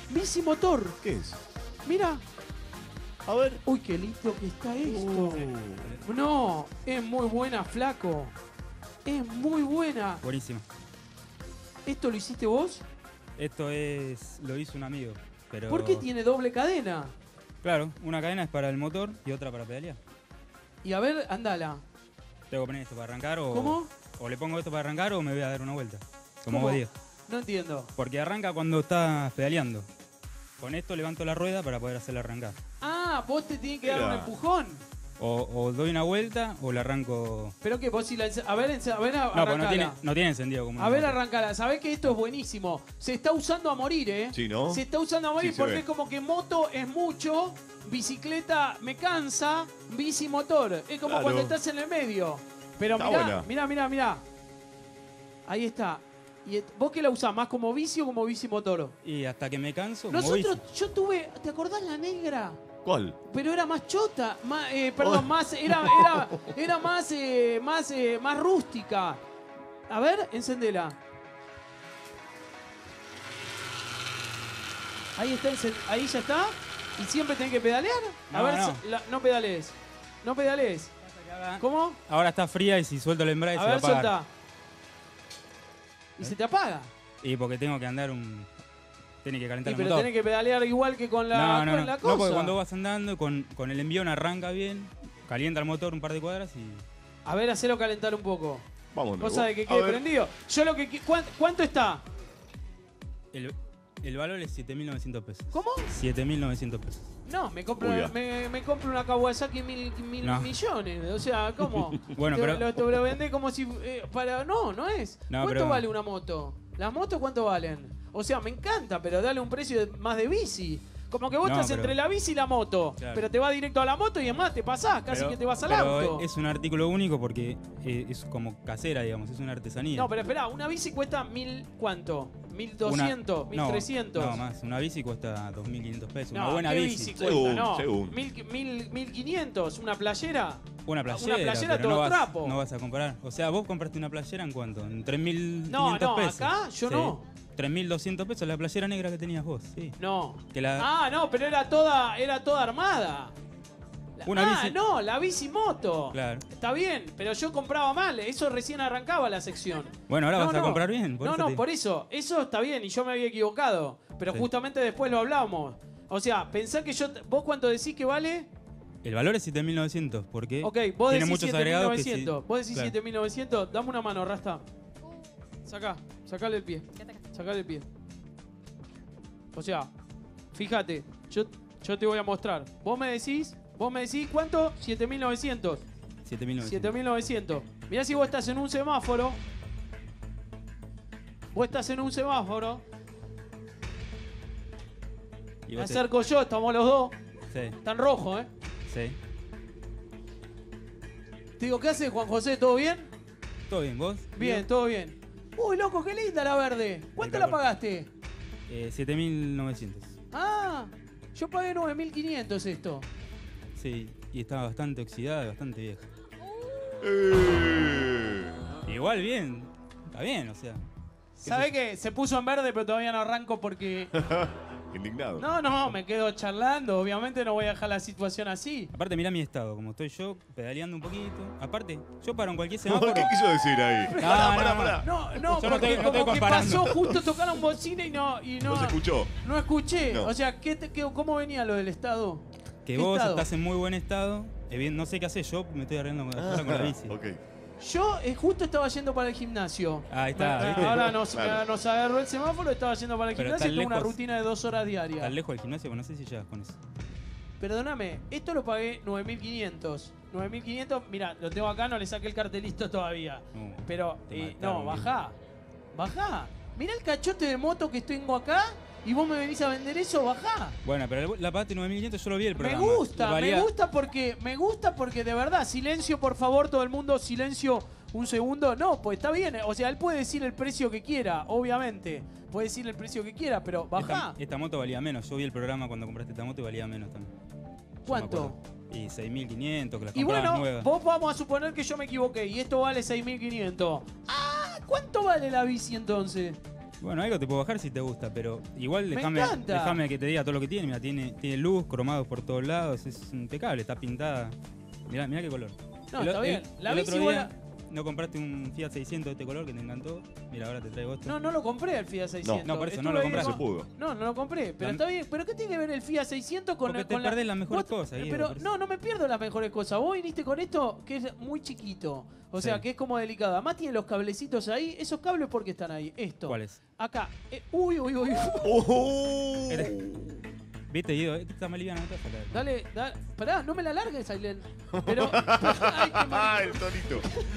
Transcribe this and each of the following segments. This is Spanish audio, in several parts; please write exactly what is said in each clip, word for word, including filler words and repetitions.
Bici motor. ¿Qué es? Mira. A ver. Uy, qué lindo que está esto. Uh. No, es muy buena, flaco. Es muy buena. Buenísimo. ¿Esto lo hiciste vos? Esto es lo hizo un amigo. Pero... ¿Por qué tiene doble cadena? Claro, una cadena es para el motor y otra para pedalear. Y a ver, andala. Tengo que poner esto para arrancar o... ¿Cómo? O le pongo esto para arrancar o me voy a dar una vuelta. Como ¿Cómo? vos digas. No entiendo. Porque arranca cuando estás pedaleando. Con esto levanto la rueda para poder hacerla arrancar. Ah, vos te tienes que dar Mira. un empujón. O, o doy una vuelta o la arranco... ¿Pero qué? Vos si la... ence- A ver, ence- a ver, No, pues no arrancala. tiene, no tiene encendido como A una ver, moto. arrancala. Sabés que esto es buenísimo. Se está usando a morir, ¿eh? Sí, ¿no? Se está usando a morir Sí, se porque ve. es como que moto es mucho, bicicleta me cansa, bici motor. Es como Claro. cuando estás en el medio. Pero Está mirá, buena. mirá, mirá, mirá. Ahí está. ¿Y et- vos qué la usás? ¿Más como bici o como bici motor? Y hasta que me canso, como Nosotros, bici. yo tuve, ¿te acordás la negra? ¿Cuál? Pero era más chota, más, eh, perdón, Oh. más, era, era, era más, eh, más, eh, más rústica. A ver, encendela. Ahí está, encen- ahí ya está. ¿Y siempre tenés que pedalear? A No, ver, no. so- la- no pedalees. No pedalees. ¿Cómo? Ahora está fría y si suelto el embrague A se va a ver, apagar. soltá. Y se te apaga. Y porque tengo que andar un... Tiene que Y calentar el pero motor. tenés que pedalear igual que con la, no, no, con no. la No, cosa. porque cuando vas andando con, con el envión arranca bien, calienta el motor un par de cuadras y... A ver, hacelo calentar un poco. Vámonos. Cosa de que A quede ver. prendido. Yo lo que... qui- ¿cuán- ¿Cuánto está? El, el valor es siete mil novecientos pesos. ¿Cómo? siete mil novecientos pesos. No, me compro, Uy, una, ya. me, me compro una Kawasaki mil, mil No. millones. O sea, ¿cómo? Bueno, te, pero- Lo, te lo vendés como si... eh, para No, no es. No, ¿Cuánto pero- vale una moto? ¿Las motos cuánto valen? O sea, me encanta, pero dale un precio de- más de bici. Como que vos No, estás pero- entre la bici y la moto. Claro. Pero te vas directo a la moto y además te pasás, casi Pero- que te vas al pero auto. es un artículo único porque eh, es como casera, digamos, es una artesanía. No, pero espera, una bici cuesta mil... ¿Cuánto? ¿Mil Una- doscientos? ¿Mil no, trescientos? No, más. Una bici cuesta dos mil quinientos pesos. No, una buena ¿qué bici. bici cuesta? Según, no, según. Mil, mil, mil quinientos, ¿una playera? Una playera, Una playera pero todo no vas, trapo. no vas a comprar. O sea, vos compraste una playera en cuánto? En tres mil No, quinientos no, pesos. acá yo no. tres mil doscientos pesos la playera negra que tenías vos, sí. No. Que la- Ah, no, pero era toda, era toda armada. La- Una ah, bici- no, la bici moto. Claro. Está bien, pero yo compraba mal, eso recién arrancaba la sección. Bueno, ahora No, vas a no. comprar bien. Por no, eso no, te- por eso, eso está bien y yo me había equivocado, pero Sí. justamente después lo hablamos. O sea, pensá que yo, te- ¿vos cuánto decís que vale? El valor es siete mil novecientos porque Ok, vos tiene decís muchos siete mil agregados que novecientos. sí. Vos decís Claro. siete mil novecientos, dame una mano, Rasta. Sacá, sacale el pie. Sacale el pie. O sea, fíjate, yo, yo te voy a mostrar. Vos me decís, vos me decís, ¿cuánto? siete mil novecientos. siete mil novecientos. siete mil novecientos. Mirá si vos estás en un semáforo. Vos estás en un semáforo. Y Me vos te- acerco yo, estamos los dos. Sí, Está en rojo, ¿eh? sí. Te digo, ¿qué haces, Juan José? ¿Todo bien? ¿Todo bien? ¿Vos? Bien, todo bien. Uy, loco, qué linda la verde. ¿Cuánto la calor. pagaste? Eh, siete mil novecientos. Ah, yo pagué nueve mil quinientos esto. Sí, y estaba bastante oxidada y bastante vieja. Eh. Igual bien, está bien, o sea. ¿Sabe qué? Se puso en verde, pero todavía no arranco porque... Indignado. No, no, me quedo charlando. Obviamente no voy a dejar la situación así. Aparte, mirá mi estado, como estoy yo pedaleando un poquito. Aparte, yo paro en cualquier ¿Qué semáforo. quiso decir ahí? No, pará, no, pará, no. pará. No, no, Yo no porque estoy- no estoy como que comparando. pasó, justo tocaron bocina y no... Y no, ¿No se escuchó? no escuché. No. O sea, ¿qué te- qué- ¿cómo venía lo del Estado? Que ¿Qué vos estado? estás en muy buen estado. eh, bien, no sé qué hacer, yo me estoy arreglando con, ahora con la bici. Ok. Yo eh, justo estaba yendo para el gimnasio. Ahí está, Me- ¿viste? ahora nos, Claro. nos agarró el semáforo, estaba yendo para el Pero gimnasio y tan tengo una lejos. rutina de dos horas diarias. Estás lejos del gimnasio, pero no sé si llegas con eso. Perdóname, esto lo pagué nueve mil quinientos. nueve mil quinientos, mira, lo tengo acá, no le saqué el cartelito todavía. No, Pero, te eh, mataron, no, bien. bajá. Bajá. Mirá el cachote de moto que tengo acá y vos me venís a vender eso, bajá. Bueno, pero la pagaste nueve mil quinientos, yo lo vi el Me programa. gusta, Valía- me gusta porque, me gusta porque de verdad, silencio por favor, todo el mundo, silencio un segundo. No, pues está bien, o sea, él puede decir el precio que quiera, obviamente. Puede decir el precio que quiera, pero bajá. Esta, esta moto valía menos. Yo vi el programa cuando compraste esta moto y valía menos también. Yo me ¿Cuánto? acuerdo. Y seis mil quinientos, que la Y comprabas bueno, nueva. vos vamos a suponer que yo me equivoqué y esto vale seis mil quinientos. Ah, ¿cuánto vale la bici entonces? Bueno, algo te puedo bajar si te gusta, pero igual Me déjame encanta. déjame que te diga todo lo que tiene. Mira, tiene, tiene luz, cromados por todos lados, es impecable, está pintada. Mirá, mirá qué color. No, El o- está bien. el- La el bici otro vos día la- no compraste un Fiat seiscientos de este color que te encantó. Mira, ahora te traigo esto. No, no lo compré el Fiat seiscientos. No, por eso no Estuve lo ahí compraste. con- No se pudo. No, no lo compré. Pero La- está bien. ¿Pero qué tiene que ver el Fiat seiscientos con, Porque te con la- perdés las mejores Vos- cosas, Guido, Pero por eso. no, no me pierdo las mejores cosas. Vos viniste con esto que es muy chiquito. O sea, Sí. que es como delicado. Además tiene los cablecitos ahí. ¿Esos cables por qué están ahí? Esto. ¿Cuáles? Acá. Eh, uy, uy, uy. ¡Oh! ¿Viste, Guido? Esta está más liviana, no te vas a caer. Dale, dale. Pará, no me la largues, Ailén. Pero. Ay, qué ¡Ah, mal. el tonito!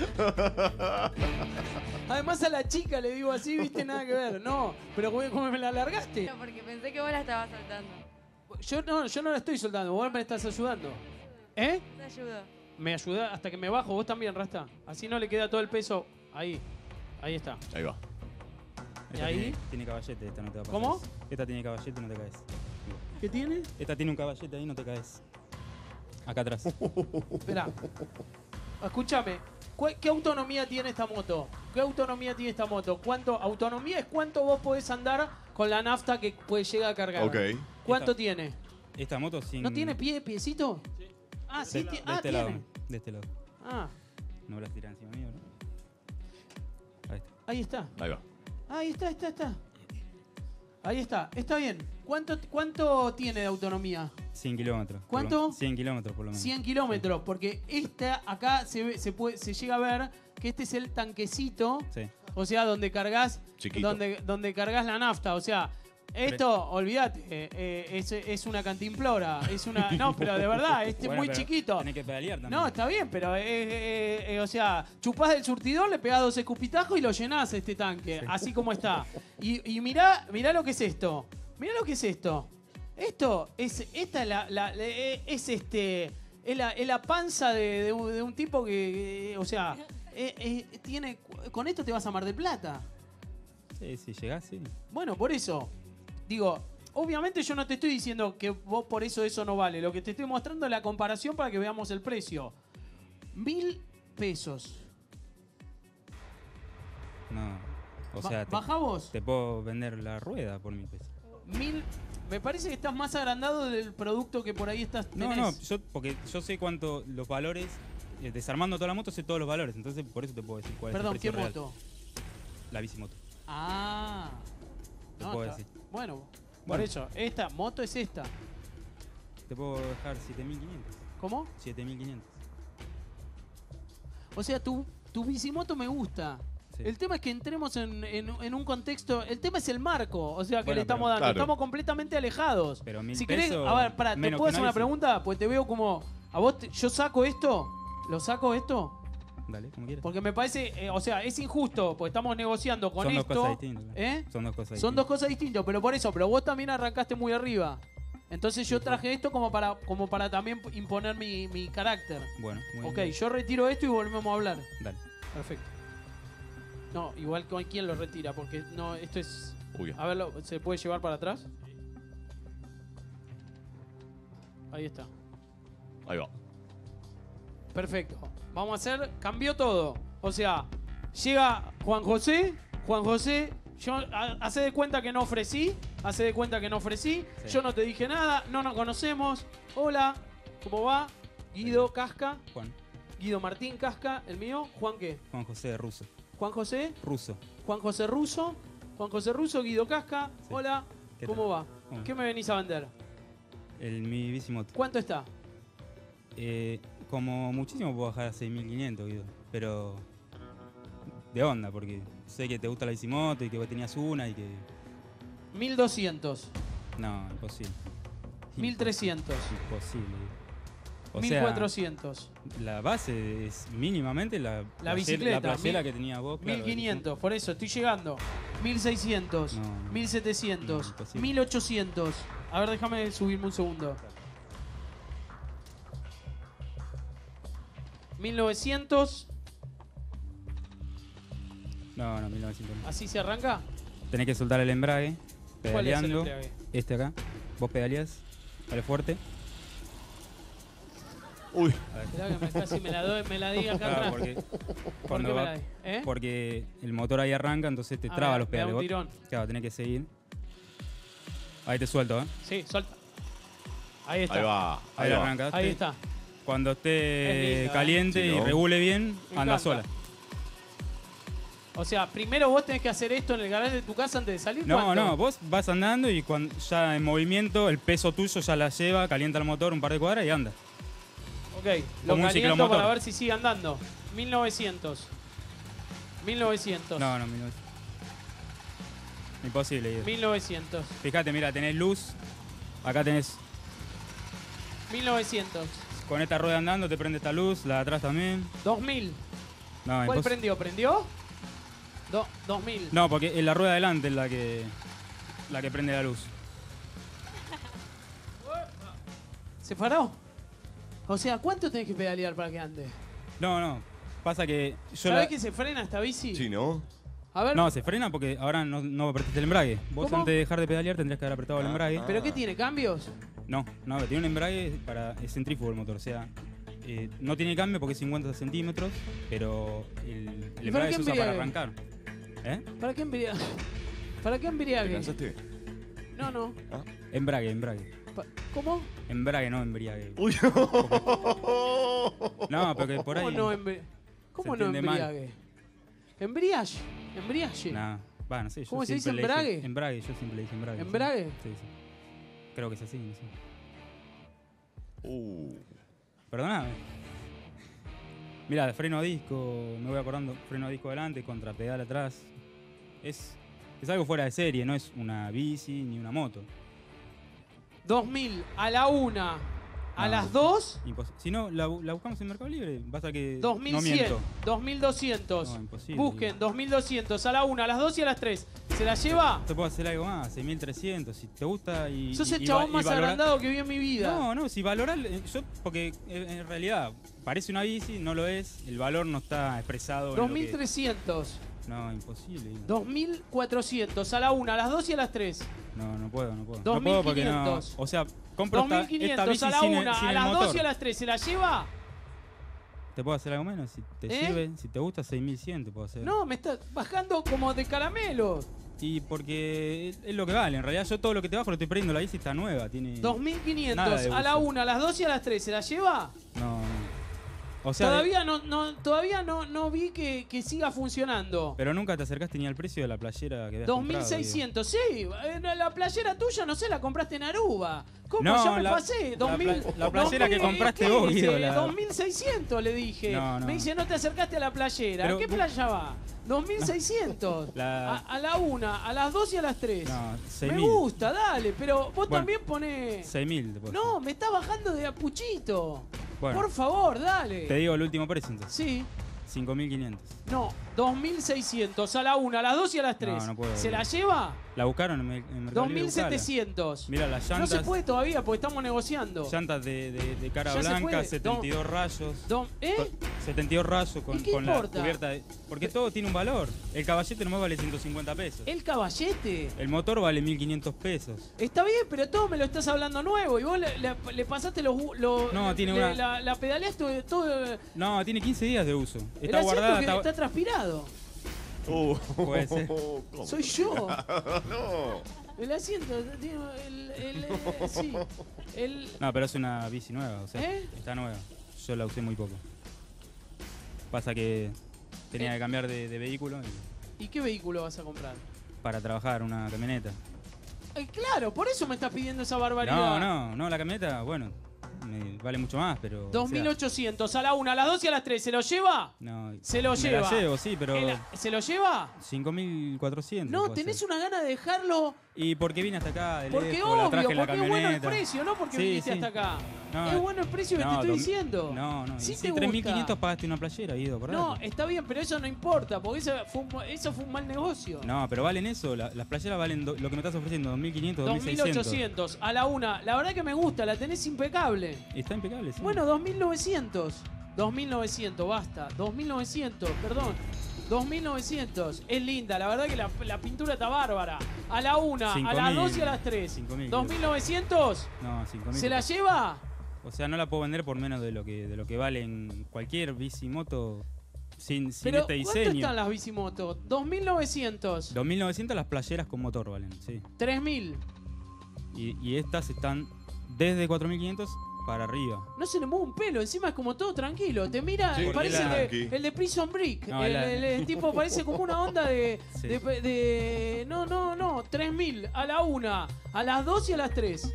Además a la chica le digo así, viste, nada que ver. No, pero ¿cómo, cómo me la largaste? No, porque pensé que vos la estabas soltando. Yo no, yo no la estoy soltando, vos me estás ayudando. ¿Eh? Te ayudo. Me ayuda hasta que me bajo, vos también, Rasta. Así no le queda todo el peso. Ahí. Ahí está. Ahí va. ¿Y Esta ahí? Tiene, tiene caballete, esta no te va a pasar. ¿Cómo? Esta tiene caballete, no te caes. ¿Qué tiene? Esta tiene un caballete ahí, no te caes. Acá atrás. Espera. Escúchame. ¿cu- ¿Qué autonomía tiene esta moto? ¿Qué autonomía tiene esta moto? ¿Cuánto? Autonomía es cuánto vos podés andar con la nafta que puede llegar a cargar. Ok. ¿Cuánto Esta- tiene? Esta moto sin... ¿No tiene pie, piecito? Ah, sí, De, ti- de ah, este tiene. lado. De este lado. Ah, No las tiras encima mío, ¿no? Ahí está. ahí está. Ahí va. Ahí está, está, está. Ahí está, está bien. ¿Cuánto, cuánto tiene de autonomía? cien kilómetros. por ¿Cuánto? lo- cien kilómetros por lo menos. cien kilómetros, porque esta acá se, ve- se, puede, se llega a ver que este es el tanquecito, Sí. o sea, donde cargas, Chiquito. donde, donde cargas la nafta, o sea, esto, olvídate, eh, eh, es, es una cantimplora, es una, no, pero de verdad, este es Bueno, muy pero chiquito. Tenés que pedalear también. No, está bien, pero, eh, eh, eh, o sea, chupás del surtidor, le pegás dos escupitajos y lo llenás este tanque, así como está. Y, y mirá, mirá lo que es esto. Mirá lo que es esto. Esto es, esta es la, la- la- eh, es este, es la, es la panza de, de un, de un tipo que, eh, o sea, eh, eh, tiene, con esto te vas a Mar del Plata. Sí, si llegás, sí. Bueno, por eso, digo, obviamente yo no te estoy diciendo que vos por eso eso no vale. Lo que te estoy mostrando es la comparación para que veamos el precio. Mil pesos. No. O Ba- sea, te, Baja vos. te puedo vender la rueda por mil pesos. Mil. Me parece que estás más agrandado del producto que por ahí estás. No, tenés. no, yo, porque yo sé cuánto los valores, eh, desarmando toda la moto sé todos los valores, entonces por eso te puedo decir cuál Perdón, es el ¿qué precio real. moto? La bicimoto. Ah. Te No, puedo está- decir. Bueno, por Bueno. eso, esta moto es esta. Te puedo dejar siete mil quinientos. ¿Cómo? siete mil quinientos. O sea, tu, tu bicimoto me gusta. Sí. El tema es que entremos en, en- en un contexto. El tema es el marco, o sea, que Bueno, le estamos pero- dando. claro. Estamos completamente alejados. Pero mil si querés, pesos, a ver, pará, ¿te menos puedo que hacer una una bici. pregunta? Pues te veo como. ¿A vos te- yo saco esto? ¿Lo saco esto? Dale, como quieras. Porque me parece, eh, o sea, es injusto, porque estamos negociando con Son dos esto. cosas distintas. ¿Eh? Son dos cosas Son dos distintas. cosas distintas, pero por eso, pero vos también arrancaste muy arriba. Entonces yo traje esto como para, como para también imponer mi, mi carácter. Bueno, muy Ok, bien. yo retiro esto y volvemos a hablar. Dale. Perfecto. No, igual con quién lo retira, porque no, esto es. Uy. A ver, ¿lo- ¿se puede llevar para atrás? Ahí está. Ahí va. Perfecto. Vamos a hacer. Cambió todo. O sea, llega Juan José. Juan José, yo ha- hace de cuenta que no ofrecí. Hace de cuenta que no ofrecí. Sí. Yo no te dije nada. No nos conocemos. Hola. ¿Cómo va? Guido Casca. Juan. Guido Martín Casca. El mío. Juan qué? Juan José Russo. Juan José. Russo. Juan José Russo. Juan José Russo, Guido Casca. Sí. Hola. ¿Qué ¿Cómo tal? va? ¿Cómo? ¿Qué me venís a vender? El, mi bicimoto. ¿Cuánto está? Eh, como muchísimo puedo bajar a seis mil quinientos, Guido. Pero de onda, porque sé que te gusta la bicimoto y que vos tenías una y que... mil doscientos. No, imposible. mil trescientos. Imposible. Guido. O mil sea, cuatrocientos. la base es mínimamente la, La playera- bicicleta, la playera mil- que tenía vos. claro, mil quinientos, por eso estoy llegando. mil seiscientos, No, no. mil setecientos, No, imposible. mil ochocientos. A ver, déjame subirme un segundo. mil novecientos, No, no, mil novecientos. no. ¿así se arranca? Tenés que soltar el embrague, ¿Cuál es el pedaleando. embrague? Este acá. Vos pedaleás, dale fuerte. Uy. Esperá que me, casi me la doy, me la diga acá Claro, atrás. porque, ¿Por cuando qué me va- la di? ¿Eh? porque el motor ahí arranca, entonces te A traba ver, los me da pedales. un Vos- tirón. Claro, tenés que seguir. Ahí te suelto, ¿eh? Sí, suelta. Ahí está. Ahí va. Ahí, Ahí va. arrancaste. Ahí está. Cuando Es esté linda, caliente ¿eh? y Sí, ¿no? regule bien, Me anda encanta. sola. O sea, primero vos tenés que hacer esto en el garaje de tu casa antes de salir. No, ¿Cuánto? no, vos vas andando y cuando ya en movimiento el peso tuyo ya la lleva, calienta el motor un par de cuadras y anda. Ok, lo Como un caliento ciclomotor. para ver si sigue andando. mil novecientos. mil novecientos. No, no, no. Imposible. Guido. mil novecientos. Fíjate, mira, tenés luz. Acá tenés, mil novecientos. con esta rueda andando, te prende esta luz, la de atrás también. dos mil. No, ¿Cuál impos- prendió? ¿Prendió? Do- dos mil. No, porque es la rueda adelante es la que, la que prende la luz. ¿Se paró? O sea, ¿cuánto tenés que pedalear para que ande? No, no. Pasa que yo ¿Sabés la... que se frena esta bici? Sí, ¿no? A ver, No, se frena porque ahora no, no apretaste el embrague. Vos ¿Cómo? antes de dejar de pedalear tendrías que haber apretado el Ah, embrague. ah. ¿pero qué tiene? ¿Cambios? No, no, tiene un embrague para. Es centrífugo el motor, o sea. eh, no tiene cambio porque es cincuenta centímetros, pero el, el para embrague qué se usa para embriague? arrancar. ¿Eh? ¿Para qué embriague? ¿Para qué ¿Te embriague? cansaste? No, no. ¿Ah? Embrague, embrague. Pa- ¿Cómo? Embrague, no embriague. Uy. No, porque por ahí. ¿Cómo no, embri- ¿Cómo se no entiende mal. embriague? Embriague. Embriague. Nah, va, no sé. Yo ¿Cómo se dice, siempre le dije- embrague? Embrague, yo siempre le dije embrague. sí. ¿Embrague? Sí, sí. Creo que es así, no sé. Uh. Perdóname. Mira, freno a disco, me voy acordando, freno a disco adelante, contra pedal atrás. Es, es algo fuera de serie, no es una bici ni una moto. dos mil a la una, a No. las dos, Impos- si no, la, bu- la buscamos en Mercado Libre, pasa que dos mil no cien, miento. dos mil doscientos. No, imposible. Busquen dos mil doscientos a la una, a las dos y a las tres. ¿Se la lleva? Te puedo hacer algo más, seis mil trescientos, si te gusta y... Sos y- el y chabón va- y más valora- agrandado que vi en mi vida. No, no, si valorar, yo, porque en en realidad parece una bici, no lo es, el valor no está expresado en lo dos mil que- trescientos, No, imposible. dos mil cuatrocientos a la una, a las dos y a las tres. No, no puedo, no puedo. dos no mil puedo porque no. quinientos. O sea, compro esta, dos mil esta quinientos bici a la sin, el- una, sin a el las motor. dos y a las tres. ¿Se la lleva? ¿Te puedo hacer algo menos? Si te ¿Eh? sirve, si te gusta, seis mil cien te puedo hacer. No, me está bajando como de caramelo. Y porque es, es lo que vale. En realidad, yo todo lo que te bajo lo estoy perdiendo. La bici está nueva. Tiene. dos mil Nada quinientos de a la uso. una, a las dos y a las tres. ¿Se la lleva? No, no. O sea, de- Todavía no, no, todavía no, no vi que, que siga funcionando. pero nunca te acercaste ni al precio de la playera que habías dos comprado, mil seiscientos, sí. eh, La playera tuya, no sé, la compraste en Aruba. ¿Cómo? No, ya me la- pasé. la dos mil, pla- la playera que dos mil, compraste ¿qué vos, dice? Guido, la- dos mil seiscientos le dije. No, no. Me dice, no te acercaste a la playera. Pero ¿A qué vos- playa va? dos mil seiscientos. La- A, a la una, a las dos y a las tres. No, seis Me mil. gusta, dale, pero vos Bueno, también ponés... seis mil te puedo No, hacer. me está bajando de a puchito. Bueno, Por favor, dale. te digo el último precio entonces. Sí. cinco mil quinientos. No, dos mil seiscientos a la una, a las dos y a las tres. No, no puedo. ¿Se la lleva? ¿La buscaron en, en Mercado dos Libre? mil Buscala. setecientos. Mira las No llantas. se puede todavía porque estamos negociando. Llantas de, de- de cara Ya se blanca, puede. setenta y dos rayos. Don- ¿Eh? Con- setenta y dos rayos con, ¿Y qué con la importa? cubierta de... Porque todo tiene un valor. El caballete nomás vale ciento cincuenta pesos. El caballete. El motor vale mil quinientos pesos. Está bien, pero todo me lo estás hablando nuevo. Y vos le, le- le pasaste los... los No, tiene le- una- La, la pedaleaste todo... No, tiene quince días de uso. El Está asiento guardada. que Está... está transpirado. Uh. Puede ser. ¿Cómo? Soy yo. No. El asiento tiene el... el- eh, sí. El... No, pero es una bici nueva. O sea, ¿Eh? está nueva. Yo la usé muy poco. Pasa que tenía ¿Eh? que cambiar de, de vehículo y- ¿Y qué vehículo vas a comprar? para trabajar, una camioneta. Ay, claro, por eso me estás pidiendo esa barbaridad. No, no, no, la camioneta, bueno, me vale mucho más, pero... o sea, dos mil ochocientos a la una, a las dos y a las tres. ¿Se lo lleva? no, Se lo me lleva. la llevo, sí, pero El- ¿Se lo lleva? cinco mil cuatrocientos. No, puedo tenés hacer. una gana de dejarlo Y porque vine hasta acá, de porque lejos, la obvio, traje en la porque es bueno el camioneta. precio, no porque Sí, viniste sí. hasta acá. No, es bueno el precio que no, te estoy dos- diciendo. No, no, Sí y te si tres mil quinientos gusta. pagaste una playera, Guido, acordate. No, está bien, pero eso no importa, porque eso fue un, eso fue un mal negocio. No, pero valen eso, la- las playeras valen do- lo que me estás ofreciendo, dos mil quinientos, dos dos mil mil seiscientos. ochocientos a la una. La verdad que me gusta, la tenés impecable. Está impecable, sí. Bueno, dos mil novecientos. dos mil novecientos, basta. dos mil novecientos, perdón. dos mil novecientos. Es linda, la verdad que la, la pintura está bárbara. A la una, a cinco las mil. dos y a las tres. cinco mil, dos mil novecientos. No, cinco mil. ¿Se la lleva? O sea, no la puedo vender por menos de lo que, de lo que vale en cualquier bici moto sin, sin Pero, este ¿cuánto diseño. están las bicimotos? dos mil novecientos. dos mil novecientos las playeras con motor valen, sí. tres mil. Y, y estas están desde cuatro mil quinientos para arriba. No se le mueve un pelo, encima es como todo tranquilo. Te mira, Sí, parece la- el, de, el de Prison Break. No, el, la- el- el tipo parece como una onda de, Sí. de, de- No, no, no. tres mil a la una, a las dos y a las tres.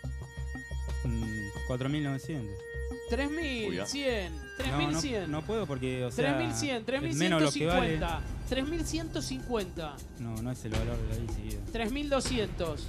Mm, cuatro mil novecientos. tres mil cien, tres No, mil no, cien. no puedo porque, o sea, tres mil cien, tres mil es menos ciento lo que vale. cincuenta, tres mil ciento cincuenta, No, no es el valor de la bici. tres mil doscientos.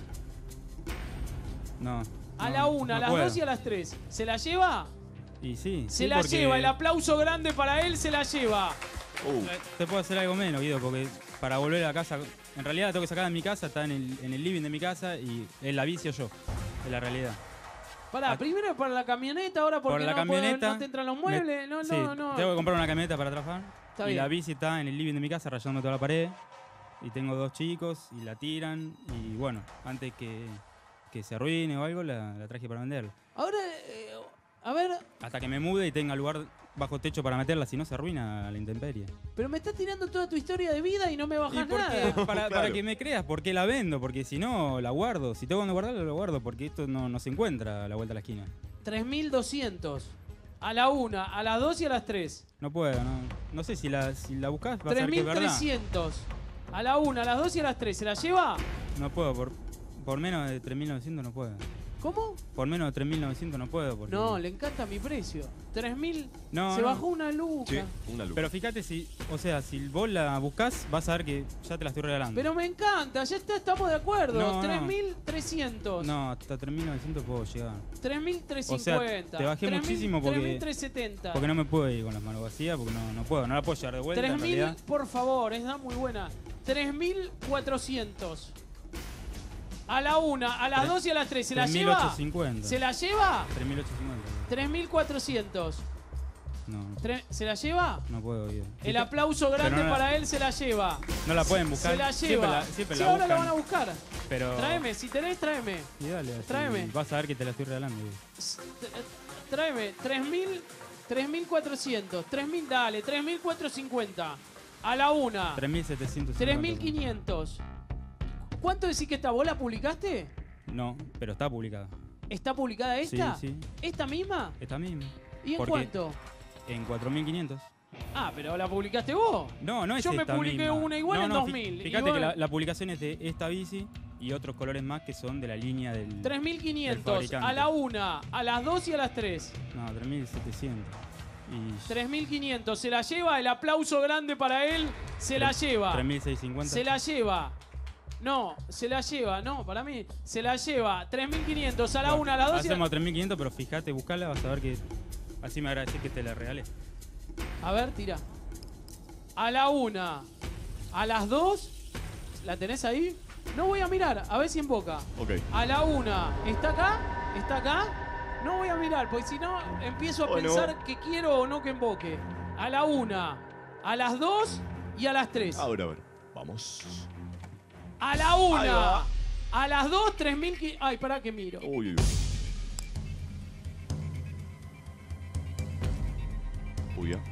No. A no, la una, a no las puedo. dos y a las tres. ¿Se la lleva? Y sí. Se sí, la porque lleva. El aplauso grande para él, se la lleva. Uh, Te puedo hacer algo menos, Guido, porque para volver a casa, en realidad la tengo que sacar de mi casa, está en el, en el living de mi casa y es la bici o yo, es la realidad. Pará, Ah. primero para la camioneta, ahora porque Por la no, puedo- camioneta. no te entran los me- muebles. No, sí, no, no. tengo que comprar una camioneta para trabajar. Está y bien. la bici está en el living de mi casa rayándome toda la pared. Y tengo dos chicos y la tiran. Y bueno, antes que, que se arruine o algo, la, la traje para venderla. Ahora, eh, a ver, Hasta que me mude y tenga lugar bajo techo para meterla, si no se arruina a la intemperie. pero me estás tirando toda tu historia de vida y no me ¿Y bajas por qué? nada. Para, Claro. para que me creas, ¿por qué la vendo? Porque si no, la guardo. Si tengo donde guardarla, la guardo. Porque esto no, no se encuentra a la vuelta a la esquina. tres mil doscientos. A la una, a las dos y a las tres. No puedo, no. No sé si la, si la buscas, vas a tres ver que es mil verdad. trescientos. A la una, a las dos y a las tres. ¿Se la lleva? No puedo, por, por menos de tres mil novecientos no puedo. ¿Cómo? Por menos de tres mil novecientos no puedo. Porque... No, le encanta mi precio. tres mil. No, se no. bajó una luca. sí, una luz. Pero fíjate si, o sea, si vos la buscás, vas a ver que ya te la estoy regalando. Pero me encanta, ya está, estamos de acuerdo. No, no. tres mil trescientos. No, hasta tres mil novecientos puedo llegar. tres mil trescientos cincuenta. O sea, te bajé muchísimo porque- tres mil trescientos setenta. Porque no me puedo ir con las manos vacías, porque no, no puedo, no la puedo llevar de vuelta en tres mil, realidad. por favor, es muy buena. tres mil cuatrocientos. A la una, a las Tres- dos y a las tres. ¿Se la tres mil lleva? ochocientos cincuenta. ¿Se la lleva? tres mil ochocientos cincuenta. tres mil cuatrocientos. No, Tre- ¿Se la lleva? no puedo ir. El aplauso grande no la- para él se la lleva. No la pueden buscar. Se la Siempre lleva. la, siempre sí, la ahora la buscan, van a buscar. Pero... Tráeme, si tenés, tráeme. Y dale, así Tráeme. vas a ver que te la estoy regalando. Guido. S- t- Tráeme, tres mil, tres mil cuatrocientos, tres mil, dale, tres mil cuatrocientos cincuenta. A la una, tres mil setecientos cincuenta. tres mil quinientos. ¿Cuánto decís que está? ¿Vos la publicaste? No, pero está publicada. ¿Está publicada esta? Sí, sí. ¿Esta misma? Esta misma. ¿Y en ¿Por qué? cuánto? En cuatro mil quinientos. Ah, pero la publicaste vos. No, no es Yo me esta publiqué misma. una igual No, en no, dos fi- mil. Fíjate Igual- que la, la publicación es de esta bici y otros colores más que son de la línea del... tres mil del quinientos. fabricante. A la una, a las dos y a las tres. No, tres mil setecientos. Y... tres mil quinientos. Se la lleva. El aplauso grande para él. Se la lleva. tres mil seiscientos cincuenta. Se la lleva. No, se la lleva. No, para mí. Se la lleva. tres mil quinientos a la Bueno, una, a las dos y a Hacemos tres mil quinientos, pero fíjate, buscala, vas a ver que... Así me agradecés que te la regalé. A ver, tira. A la una. A las dos. ¿La tenés ahí? No voy a mirar. A ver si invoca. Ok. A la una. ¿Está acá? ¿Está acá? No voy a mirar, porque si no empiezo a Oh, no. pensar que quiero o no que invoque. A la una. A las dos y a las tres. Ahora, a ver. Vamos. A la Ahí una. va. A las dos, tres mil. Ay, pará que miro. Uy, uy, uy. Uy, ya.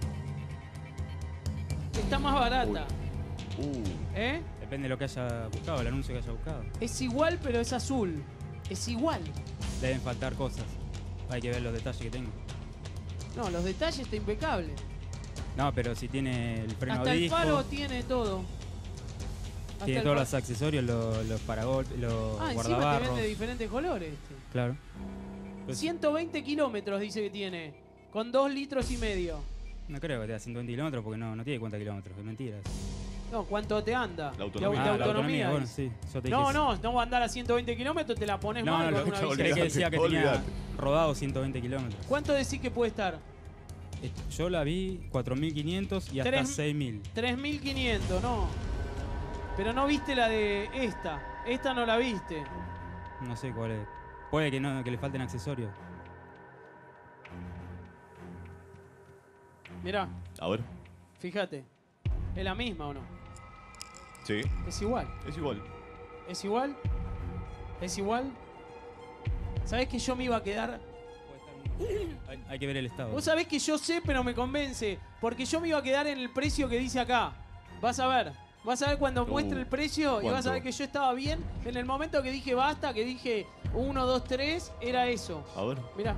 Está más barata. Uh. ¿Eh? Depende de lo que haya buscado, el anuncio que haya buscado. Es igual, pero es azul. Es igual. Deben faltar cosas. Hay que ver los detalles que tengo. No, los detalles está impecable. No, pero si tiene el freno Hasta el disco, faro tiene todo. Hasta tiene el todos fa- los accesorios, los, los paragolpes, los Ah, encima te guardabarros. vende de diferentes colores. este. Claro. Pues, ciento veinte kilómetros dice que tiene. Con dos litros y medio. no creo que te da ciento veinte kilómetros porque no, no tiene cuenta kilómetros, es mentira. No, ¿cuánto te anda? La autonomía. De, Ah, de la autonomía, bueno, dice. sí. Yo te No, dije no, no va a andar a ciento veinte kilómetros, te la pones No, mal no, con lo, una bici. creí que decía que tenía Olvídate. rodado ciento veinte kilómetros. ¿Cuánto decís que puede estar? Eh, Yo la vi cuatro mil quinientos y hasta Tres- seis mil. tres mil quinientos, no. Pero no viste la de esta. Esta no la viste. No sé cuál es. Puede que no, que le falten accesorios. Mirá, A ver. fíjate. ¿Es la misma o no? Sí. Es igual. Es igual. ¿Es igual? ¿Es igual? ¿Sabés que yo me iba a quedar Hay, hay que ver el estado. Vos sabés que yo sé, pero me convence. Porque yo me iba a quedar en el precio que dice acá. Vas a ver. Vas a ver cuando Uh, muestre el precio y vas ¿cuánto? a ver que yo estaba bien. En el momento que dije basta, que dije uno, dos, tres, era eso. A ver. Mirá.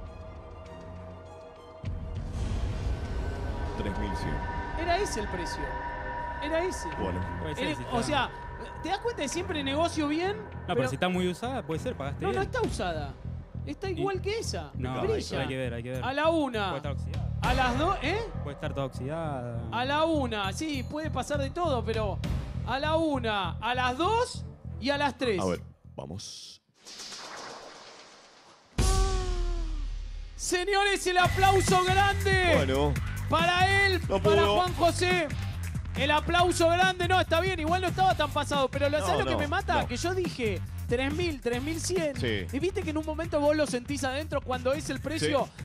tres mil cien. Era ese el precio. Era ese. Bueno. Puede ser, Era- si o está- sea, ¿te das cuenta de siempre negocio bien? No, pero, si está muy usada, puede ser, pagaste No, no bien. está usada. Está igual que esa. No, hay, brilla. hay que ver, hay que ver. A la Puede una. estar oxidada. A las dos, ¿eh? Puede estar toda oxidada. A la una. Sí, puede pasar de todo, pero a la una, a las dos y a las tres. A ver, vamos. Señores, el aplauso grande Bueno, para él, No para pudo. Juan José. El aplauso grande. No, está bien, igual no estaba tan pasado. Pero lo, No, ¿sabes lo que no, me mata? no. Que yo dije tres mil, tres mil cien. Sí. Y viste que en un momento vos lo sentís adentro cuando es el precio.